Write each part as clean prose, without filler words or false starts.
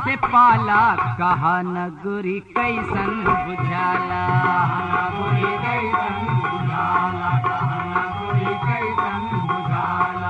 से पाला कहा न गुरी कैसन बुझाला, गुरी कैसन बुझाला, कहा न गुरी कैसन बुझाला।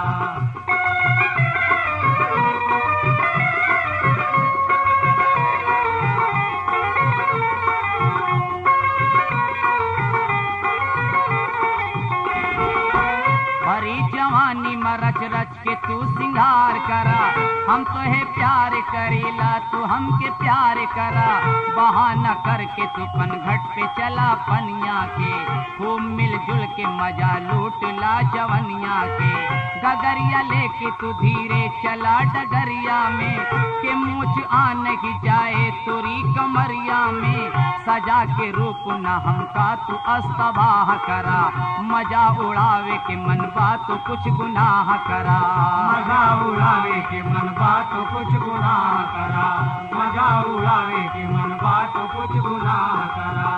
हरी जवानी में रच रच के तू सिंगार करा, हम तो है प्यार करीला तू हमके प्यार करा। बहाना करके तू पनघट पे चला पनिया के, खूब मिलजुल के मजा लूट ला जवनिया के। गगरिया लेके तू धीरे चला डगरिया में, के मूछ आन ही जाए तुरी कमरिया में। सजा के रूप न हमका तू अस्तबाह करा, मजा उड़ावे के मन बात कुछ गुनाह करा। मजा उड़ावे के मन बात कुछ गुनाह करा, मजा उड़ावे के मन बात कुछ गुनाह करा।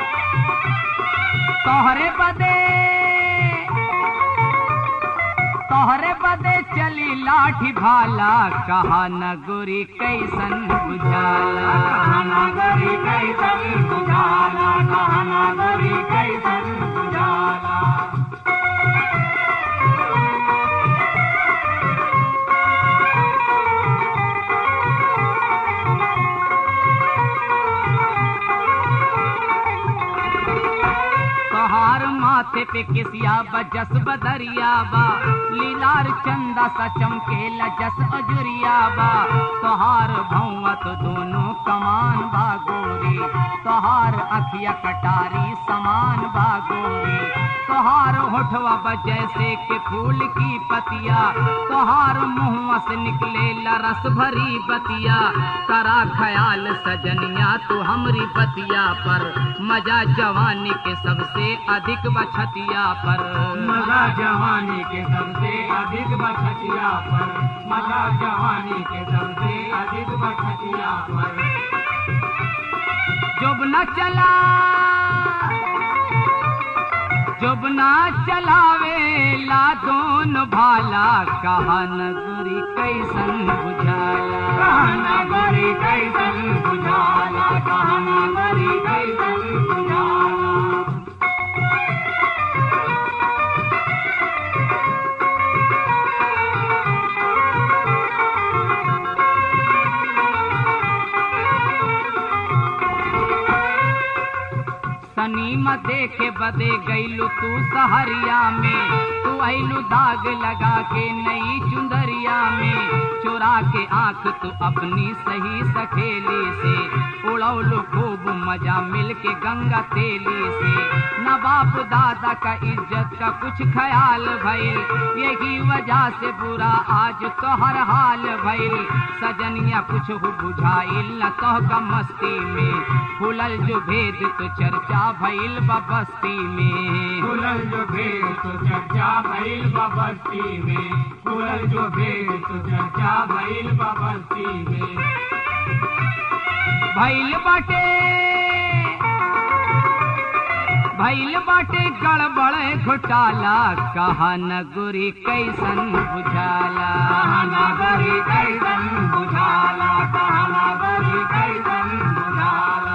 तोहरे बदे चली लाठी भाला, कहा न गोरी कैसन बुझाला, कहा न गोरी कैसन बुझाला, कहा न गोरी कैसन बुझाला। माथे पे किसिया बजस बदरिया बा, लीलार चंदा सा चमकेला जस अजुरिया बा। तोहार भौवा तो दोनों कमान बा गोरी, तोहार अखिया कटारी समान बा गोरी। तोहार होठवा जैसे के फूल की पतिया, तोहार मुँह से निकले रस भरी बतिया। करा ख्याल सजनिया तू हमरी बतिया पर, मजा जवानी के सबसे अधिक बछतिया पर, मजा जवानी के सबसे अधिक बछतिया पर, मजा जवानी के सबसे अधिक बछतिया पर। जुब ना चलावे ला दोनों भाला, कहा न गुरी कैसन बुझाला, कहा न गुरी कैसन बुझाला, कहा न गुरी कैसन बुझाला। सनीमा देखे बदे गईलू तू सहरिया में, तू आइलू दाग लगा के नई चुंदरिया में। चुरा के आंख तू अपनी सही सखेली से, उड़ौलू खूब मजा मिल के गंगा तेली से। न बाप दादा का इज्जत का कुछ ख्याल भइल, यही वजह से बुरा आज तो हर हाल भइल। सजनिया कुछ हो बुझाइल न तो का मस्ती में, खुलल जो भेद तो चर्चा भइल बस्ती में। खुलल जो भेद तो चर्चा भइल बस्ती में, खुलल जो भेद तो चर्चा भइल बस्ती में। भइल बाटे गड़बड़ घोटाला, कहा न गुरी कैसन बुझाला, कहा न गुरी कैसन बुझाला, कहा न गुरी कैसन बुझाला।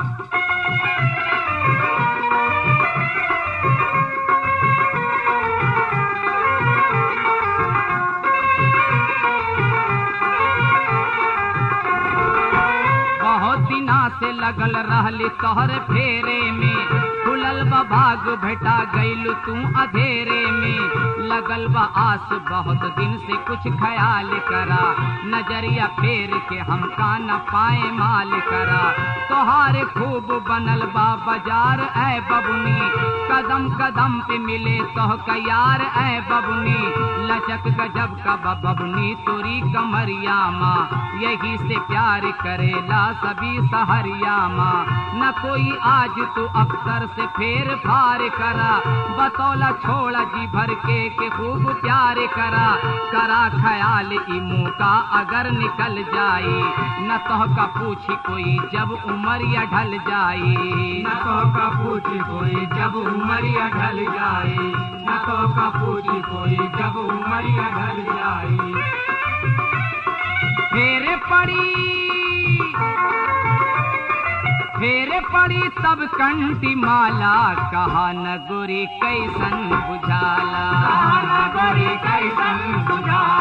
बहुत दिना से लगल रहली तोहर फेरे में, खुलल बा भाग भेटा गईलू तू अधेरे में। लगल बा आस बहुत दिन से कुछ ख्याल करा, नजरिया फेर के हमका न पाए माल करा। तोहारे खूब बनल बा बाजार ऐ बबुनी, कदम कदम पे मिले तोह का यार ऐ बबुनी। लचक गजब का बबुनी तोरी कमरिया माँ, यही से प्यार करेला सभी सहरिया माँ। न कोई आज तू अक्सर से फेर फार करा, बतौला छोड़ा जी भर के खूब प्यार करा। करा ख्याल ई मौका अगर निकल जाई, न तो का पूछी कोई जब उमरिया ढल जाई, न तो का पूछी कोई जब उमरिया ढल जाई, न तो का पूछी कोई जब उमरिया ढल जाई। फेरे पड़ी तब कंठी माला, कहा न गोरी कैसन बुझाला, कहा न गोरी कैसन बुझाला।